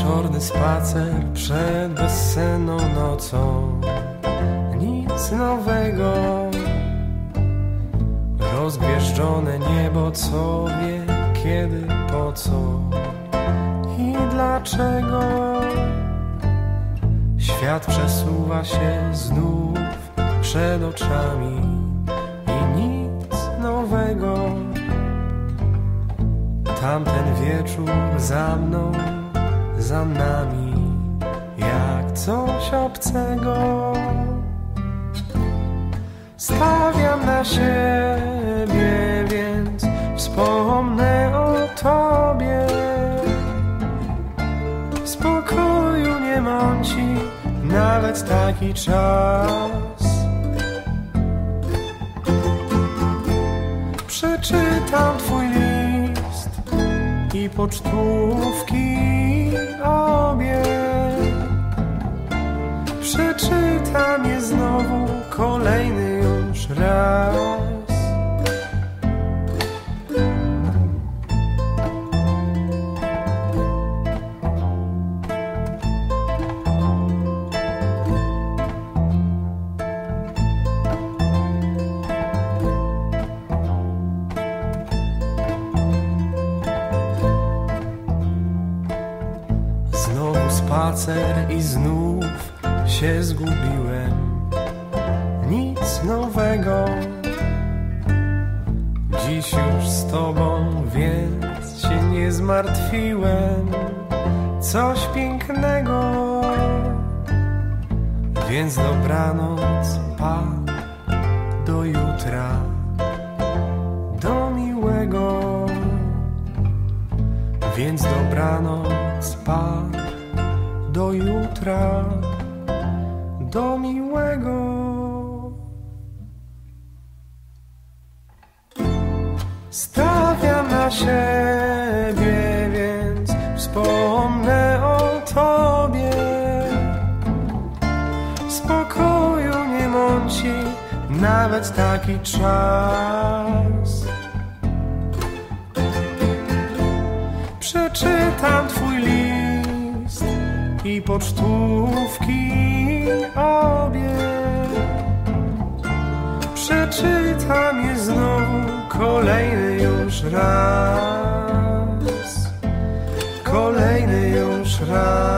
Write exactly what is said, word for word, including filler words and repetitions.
Wieczorny spacer przed bezsenną nocą. Nic nowego. Rozgwieżdżone niebo, co wie, kiedy, po co i dlaczego. Świat przesuwa się znów przed oczami i nic nowego. Tamten wieczór za mną, za nami, jak coś obcego. Stawiam na siebie, więc wspomnę o Tobie. W spokoju nie mąci nawet taki czas. Przeczytam Twój list i pocztówki obie. Przeczytam je znowu, kolejny już raz. Znowu spacer i znów się zgubiłem. Nic nowego. Dziś już z Tobą, więc się nie zmartwiłem. Coś pięknego. Więc dobranoc, pa, do jutra, do miłego. Więc dobranoc, pa, do jutra, do miłego. Stawiam na siebie, więc wspomnę o Tobie. W spokoju nie mąci nawet taki czas. Przeczytam Twój list i pocztówki obie. Przeczytam je znowu, kolejny już raz. Kolejny już raz.